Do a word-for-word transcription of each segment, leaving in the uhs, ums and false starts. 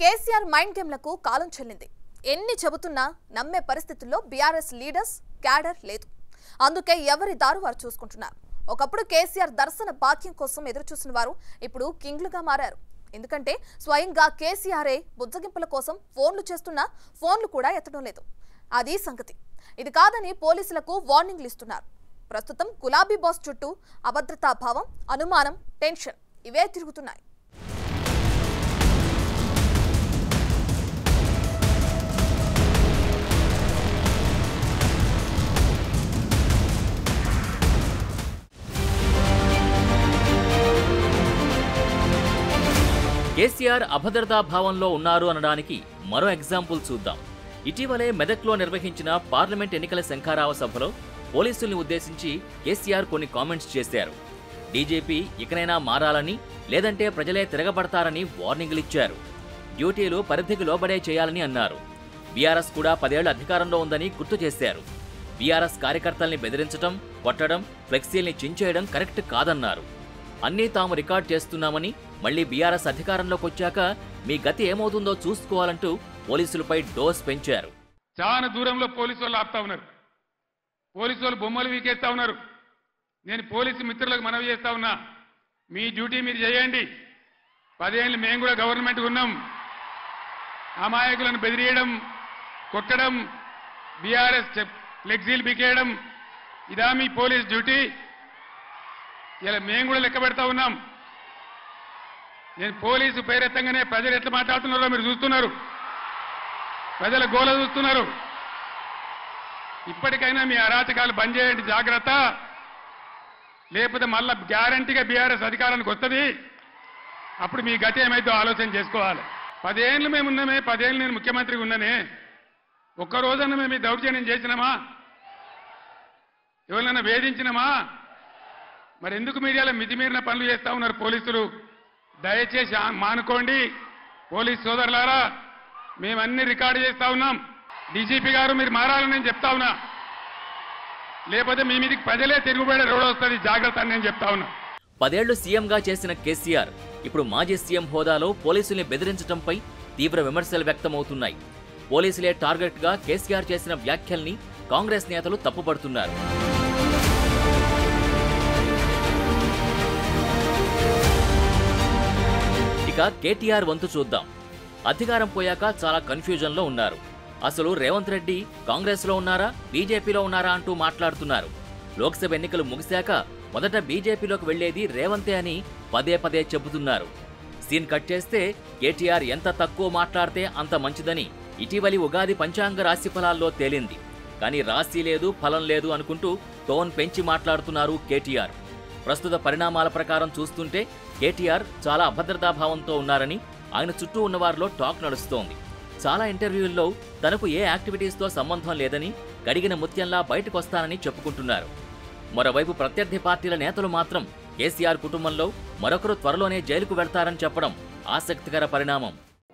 KCR mind గేమ్లకు కాలం చెల్లింది. ఎన్ని చెబుతున్నా నమ్మే పరిస్థితుల్లో బీఆర్ఎస్ లీడర్స్ క్యాడర్ లేదు. అందుకే ఎవరి దారు వారు చూసుకుంటున్నారు. ఒకప్పుడు కేసీఆర్ దర్శన భాగ్యం కోసం ఎదురు చూసిన వారు ఇప్పుడు కింగ్లుగా మారారు. ఎందుకంటే స్వయంగా కేసీఆరే బుజ్జగింపుల కోసం ఫోన్లు చేస్తున్నా ఫోన్లు కూడా ఎత్తడం లేదు. అది సంగతి. ఇది కాదని పోలీసులకు వార్నింగ్లు ఇస్తున్నారు. ప్రస్తుతం గులాబీ బాస్ చుట్టూ అభద్రతా భావం, అనుమానం, టెన్షన్ ఇవే తిరుగుతున్నాయి. కేసీఆర్ అభద్రతా భావంలో ఉన్నారు అనడానికి మరో ఎగ్జాంపుల్ చూద్దాం. ఇటీవలే మెదక్లో నిర్వహించిన పార్లమెంట్ ఎన్నికల శంఖారావ సభలో పోలీసుల్ని ఉద్దేశించి కేసీఆర్ కొన్ని కామెంట్స్ చేశారు. డీజీపీ ఇకనైనా మారాలని, లేదంటే ప్రజలే తిరగబడతారని వార్నింగ్లిచ్చారు. డ్యూటీలు పరిధికి లోబడే చేయాలని అన్నారు. బీఆర్ఎస్ కూడా పదేళ్ల అధికారంలో ఉందని గుర్తు చేశారు. బీఆర్ఎస్ కార్యకర్తల్ని బెదిరించడం, కొట్టడం, ఫ్లెక్సీల్ని చించేయడం కరెక్ట్ కాదన్నారు. అన్నీ తాము రికార్డ్ చేస్తున్నామని, మళ్లీ బీఆర్ఎస్ అధికారంలోకి వచ్చాక మీ గతి ఏమవుతుందో చూసుకోవాలంటూ పోలీసులపై డోస్ పెంచారు. చాలా దూరంలో పోలీసు వాళ్ళు ఆపుతా ఉన్నారు. పోలీసు వాళ్ళు బొమ్మలు వీకేస్తా ఉన్నారు. నేను పోలీసు మిత్రులకు మనవి చేస్తా ఉన్నా, మీ డ్యూటీ మీరు చేయండి. పదేళ్ళు మేము కూడా గవర్నమెంట్ ఉన్నాం. అమాయకులను బెదిరియడం, కొట్టడం, బీఆర్ఎస్ ఫ్లెక్సీలు బీకేయడం ఇదా మీ పోలీస్ డ్యూటీ? ఇలా మేము కూడా లెక్క పెడతా ఉన్నాం. నేను పోలీసు పేరెత్తంగానే ప్రజలు ఎట్లా మాట్లాడుతున్నారో మీరు చూస్తున్నారు. ప్రజల గోల చూస్తున్నారు. ఇప్పటికైనా మీ అరాచకాలు బంద్ చేయండి, జాగ్రత్త. లేకపోతే మళ్ళా గ్యారంటీగా బీఆర్ఎస్ అధికారానికి వస్తుంది. అప్పుడు మీ గతి ఏమైందో ఆలోచన చేసుకోవాలి. పదేళ్ళు మేము ఉన్నామే, పదేళ్ళు నేను ముఖ్యమంత్రిగా ఉన్నానే, ఒక్క రోజన్నా మేము ఈ దౌర్జన్యం చేసినామా? ఎవరినైనా వేధించినామా? మరి ఎందుకు మీడియాలో మితిమీరిన పనులు చేస్తా ఉన్నారు పోలీసులు? దయచేసి మానుకోండి. పోలీస్ సోదరులారా, మేమన్నీ రికార్డు చేస్తా ఉన్నాం. డీజీపీ గారు మీరు మారాలని నేను చెప్తా ఉన్నా. లేకపోతే మీ మీదకి ప్రజలే తిరుగుబడే రోడ్ వస్తుంది, జాగ్రత్త అని నేను చెప్తా ఉన్నా. పదేళ్లు సీఎంగా చేసిన కేసీఆర్ ఇప్పుడు మాజీ సీఎం హోదాలో పోలీసుల్ని బెదిరించడంపై తీవ్ర విమర్శలు వ్యక్తమవుతున్నాయి. పోలీసులే టార్గెట్ గా కేసీఆర్ చేసిన వ్యాఖ్యల్ని కాంగ్రెస్ నేతలు తప్పుపడుతున్నారు. ఇక కేటీఆర్ వంతు చూద్దాం. అధికారం పోయాక చాలా కన్ఫ్యూజన్లో ఉన్నారు. అసలు రేవంత్ రెడ్డి కాంగ్రెస్లో ఉన్నారా, బీజేపీలో ఉన్నారా అంటూ మాట్లాడుతున్నారు. లోక్సభ ఎన్నికలు ముగిశాక మొదట బీజేపీలోకి వెళ్లేది రేవంతే అని పదే పదే చెబుతున్నారు. సీన్ కట్ చేస్తే కేటీఆర్ ఎంత తక్కువ మాట్లాడితే అంత మంచిదని ఇటీవలి ఉగాది పంచాంగ రాశి ఫలాల్లో తేలింది. కానీ రాశి లేదు, ఫలం లేదు అనుకుంటూ టోన్ పెంచి మాట్లాడుతున్నారు కేటీఆర్. ప్రస్తుత పరిణామాల ప్రకారం చూస్తుంటే కేటీఆర్ చాలా అభద్రతాభావంతో ఉన్నారని ఆయన చుట్టూ ఉన్నవారిలో టాక్ నడుస్తోంది. చాలా ఇంటర్వ్యూల్లో తనకు ఏ యాక్టివిటీస్తో సంబంధం లేదని, గడిగిన ముత్యంలా బయటకొస్తానని చెప్పుకుంటున్నారు. మరోవైపు ప్రత్యర్థి పార్టీల నేతలు మాత్రం కేసీఆర్ కుటుంబంలో మరొకరు త్వరలోనే జైలుకు వెళ్తారని చెప్పడం ఆసక్తికర పరిణామం.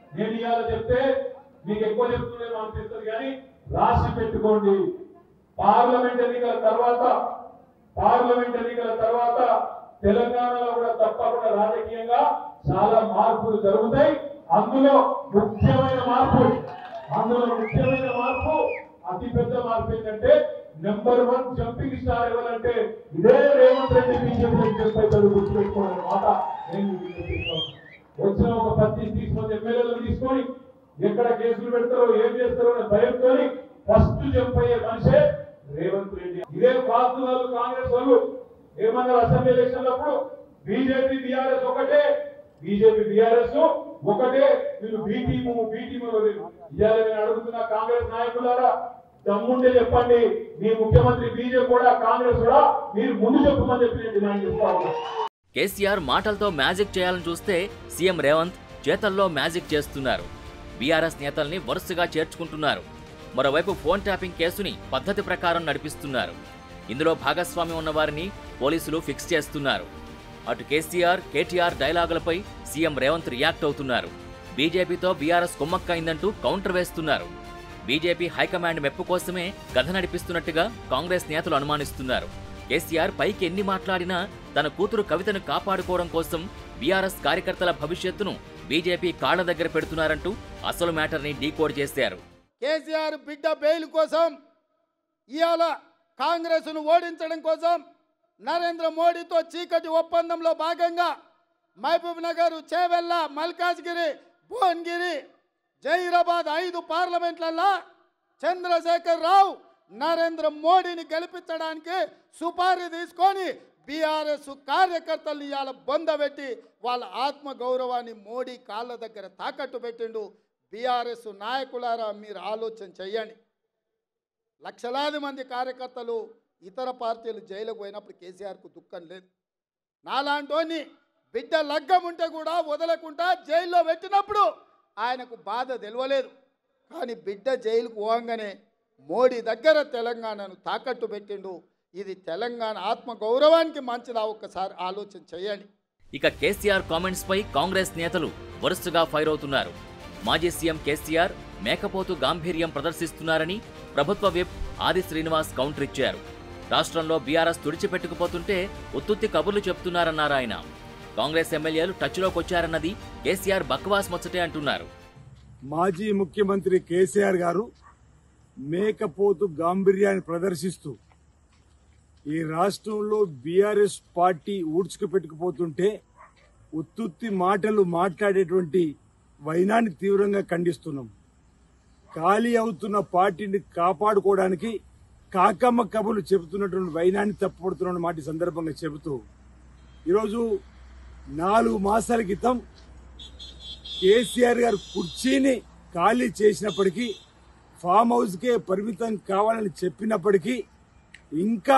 పార్లమెంట్ ఎన్నికల తర్వాత పార్లమెంట్ ఎన్నికల తర్వాత తెలంగాణలో కూడా తప్పకుండా రాజకీయంగా చాలా మార్పులు జరుగుతాయి. అందులో ముఖ్యమైన మార్పు అందులో ముఖ్యమైన మార్పు అతిపెద్ద మార్పు ఏంటంటే, నెంబర్ వన్ జంపింగ్ స్టార్ ఎవరంటే ఇదే రేవంత్ రెడ్డి. బీజేపీ గుర్తుపెట్టుకోవాలన్న మాట నేను వచ్చిన ఒక పద్దెనిమిది తీసుకొని ఎమ్మెల్యేలను తీసుకొని ఎక్కడ కేసులు పెడతారో ఏం చేస్తారో అనే భయంతో ఫస్ట్ జంప్ అయ్యే మనిషే రేవంత్ రెడ్డి. ఇదే పార్టీ వాళ్ళు, కాంగ్రెస్ వాళ్ళు ఏమన్నారు అసెంబ్లీ ఎలక్షన్ అప్పుడు? బీజేపీ బీఆర్ఎస్ ఒకటే, బీజేపీ బీఆర్ఎస్ ఒకటే, వీళ్ళు బీ టీము బీ టీము. ఇవాళ నేను అడుగుతున్నా కాంగ్రెస్ నాయకులారా, దమ్ముంటే చెప్పండి, మీ ముఖ్యమంత్రి బీజేపీ కూడా కాంగ్రెస్ కూడా మీరు ముందు చెప్పమని చెప్పి నేను డిమాండ్ చేస్తా ఉన్నా. కేసీఆర్ మాటలతో మ్యాజిక్ చేయాలని చూస్తే సీఎం రేవంత్ చేతల్లో మ్యాజిక్ చేస్తున్నారు. బీఆర్ఎస్ నేతల్ని వరుసగా చేర్చుకుంటున్నారు. మరోవైపు ఫోన్ ట్యాపింగ్ కేసుని పద్ధతి ప్రకారం నడిపిస్తున్నారు. ఇందులో భాగస్వామ్యం ఉన్నవారిని పోలీసులు ఫిక్స్ చేస్తున్నారు. అటు కేసీఆర్, కేటీఆర్ డైలాగులపై సీఎం రేవంత్ రియాక్ట్ అవుతున్నారు. బీజేపీతో బీఆర్ఎస్ కుమ్మక్కైందంటూ కౌంటర్ వేస్తున్నారు. బీజేపీ హైకమాండ్ మెప్పు కోసమే కథ నడిపిస్తున్నట్టుగా కాంగ్రెస్ నేతలు అనుమానిస్తున్నారు. కేసీఆర్ పైకి ఎన్ని మాట్లాడినా తన కూతురు కవితను కాపాడుకోవడం కోసం బీఆర్ఎస్ కార్యకర్తల భవిష్యత్తును బీజేపీ కాళ్ల దగ్గర పెడుతున్నారంటూ అసలు మ్యాటర్ని డీకోడ్ చేశారు. కేసీఆర్ బిడ్డ బెయిల్ కోసం ఇవాళ కాంగ్రెస్ను ఓడించడం కోసం నరేంద్ర మోడీతో చీకటి ఒప్పందంలో భాగంగా మహబూబ్ నగర్, చేవెళ్ళ, మల్కాజ్గిరి, భువనగిరి, జహీరాబాద్ ఐదు పార్లమెంట్లలో చంద్రశేఖర్ రావు నరేంద్ర మోడీని గెలిపించడానికి సుపారీ తీసుకొని బీఆర్ఎస్ కార్యకర్తలు ఇవాళ బొందబెట్టి వాళ్ళ ఆత్మ గౌరవాన్ని మోడీ కాళ్ళ దగ్గర తాకట్టు పెట్టిండు. బీఆర్ఎస్ నాయకులారా మీరు ఆలోచన చెయ్యండి. లక్షలాది మంది కార్యకర్తలు ఇతర పార్టీలు జైలుకు పోయినప్పుడు కేసీఆర్కు దుఃఖం లేదు. నాలాంటోని బిడ్డ లగ్గం ఉంటే కూడా వదలకుండా జైల్లో పెట్టినప్పుడు ఆయనకు బాధ తెలియలేదు. కానీ బిడ్డ జైలుకు పోగానే మోడీ దగ్గర తెలంగాణను తాకట్టు పెట్టిండు. ఇది తెలంగాణ ఆత్మ గౌరవానికి మంచిదా? ఒక్కసారి ఆలోచన చేయండి. ఇక కేసీఆర్ కామెంట్స్ పై కాంగ్రెస్ నేతలు వరుసగా ఫైర్ అవుతున్నారు. మాజీ సీఎం కేసీఆర్ మేకపోతు గాంభీర్యం ప్రదర్శిస్తున్నారని ప్రభుత్వ విప్ ఆది శ్రీనివాస్ కౌంటర్ ఇచ్చారు. రాష్ట్రంలో బీఆర్ఎస్ తుడిచిపెట్టుకుపోతుంటే ఉత్తుత్తి కబుర్లు చెప్తున్నారన్నారు ఆయన. కాంగ్రెస్ ఎమ్మెల్యేలు టచ్లోకి వచ్చారన్నది కేసీఆర్ బక్వాస్ ముచ్చటే అంటున్నారు. మాజీ ముఖ్యమంత్రి కేసీఆర్ గారు మేకపోతు గాంభీర్యాన్ని ప్రదర్శిస్తూ ఈ రాష్ట్రంలో బీఆర్ఎస్ పార్టీ ఊడ్చుకుపెట్టుకుపోతుంటే ఉత్తుత్తి మాటలు మాట్లాడేటువంటి వైనాన్ని తీవ్రంగా ఖండిస్తున్నాం. ఖాళీ అవుతున్న పార్టీని కాపాడుకోవడానికి కాకమ్మ కబుర్లు చెబుతున్నటువంటి వైనాన్ని తప్పుపడుతున్న మాట సందర్భంగా చెబుతూ ఈరోజు నాలుగు మాసాల క్రితం కేసీఆర్ గారు కుర్చీని ఖాళీ చేసినప్పటికీ, ఫామ్ హౌస్కే పరిమితం కావాలని చెప్పినప్పటికీ ఇంకా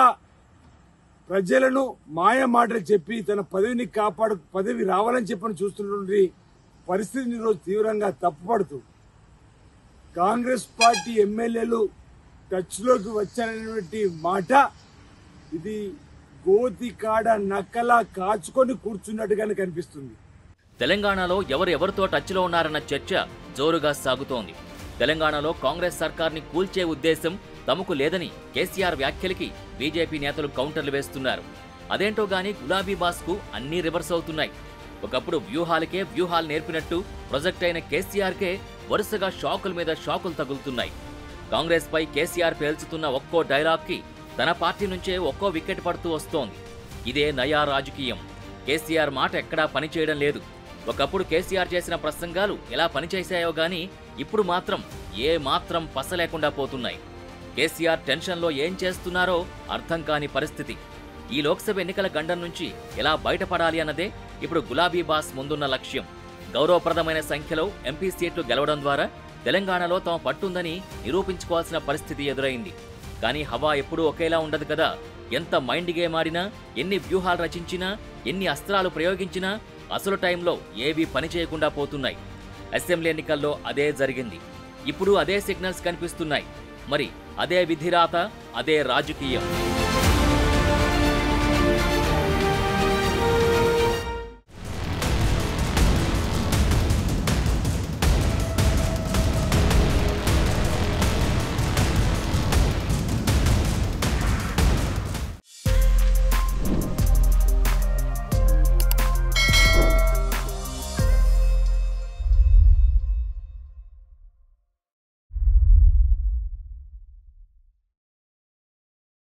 ప్రజలను మాయ మాటలు చెప్పి తన పదవిని కాపాడు పదవి రావాలని చెప్పని చూస్తున్నటువంటి పరిస్థితిని ఈరోజు తీవ్రంగా తప్పుపడుతూ కాంగ్రెస్ పార్టీ ఎమ్మెల్యేలు టచ్లోకి వచ్చారనేటువంటి మాట ఇది గోతి కాడ నక్కలా కాచుకొని కూర్చున్నట్టుగానే కనిపిస్తుంది. తెలంగాణలో ఎవరు ఎవరితో టచ్లో ఉన్నారన్న చర్చ జోరుగా సాగుతోంది. తెలంగాణలో కాంగ్రెస్ సర్కార్ని కూల్చే ఉద్దేశం తమకు లేదని కేసీఆర్ వ్యాఖ్యలకి బీజేపీ నేతలు కౌంటర్లు వేస్తున్నారు. అదేంటో గానీ గులాబీ బాస్కు అన్నీ రివర్స్ అవుతున్నాయి. ఒకప్పుడు వ్యూహాలకే వ్యూహాలు నేర్పినట్టు ప్రొజెక్ట్ అయిన కేసీఆర్కే వరుసగా షాకుల మీద షాకులు తగులుతున్నాయి. కాంగ్రెస్ పై కేసీఆర్ పేల్చుతున్న ఒక్కో డైలాగ్కి తన పార్టీ నుంచే ఒక్కో వికెట్ పడుతూ వస్తోంది. ఇదే నయా రాజకీయం. కేసీఆర్ మాట ఎక్కడా పనిచేయడం లేదు. ఒకప్పుడు కేసీఆర్ చేసిన ప్రసంగాలు ఎలా పనిచేశాయో గానీ ఇప్పుడు మాత్రం ఏ మాత్రం పస లేకుండా పోతున్నాయి. కేసీఆర్ టెన్షన్లో ఏం చేస్తున్నారో అర్థం కాని పరిస్థితి. ఈ లోక్సభ ఎన్నికల గండం నుంచి ఎలా బయటపడాలి అన్నదే ఇప్పుడు గులాబీ బాస్ ముందున్న లక్ష్యం. గౌరవప్రదమైన సంఖ్యలో ఎంపీ సీట్లు గెలవడం ద్వారా తెలంగాణలో తమ పట్టుందని నిరూపించుకోవాల్సిన పరిస్థితి ఎదురైంది. కానీ హవా ఎప్పుడూ ఒకేలా ఉండదు కదా. ఎంత మైండ్ గేమ్ ఆడినా, ఎన్ని వ్యూహాలు రచించినా, ఎన్ని అస్త్రాలు ప్రయోగించినా అసలు టైంలో ఏవీ పనిచేయకుండా పోతున్నాయి. అసెంబ్లీ ఎన్నికల్లో అదే జరిగింది. ఇప్పుడు అదే సిగ్నల్స్ కనిపిస్తున్నాయి. మరి అదే విధిరాత, అదే రాజకీయం.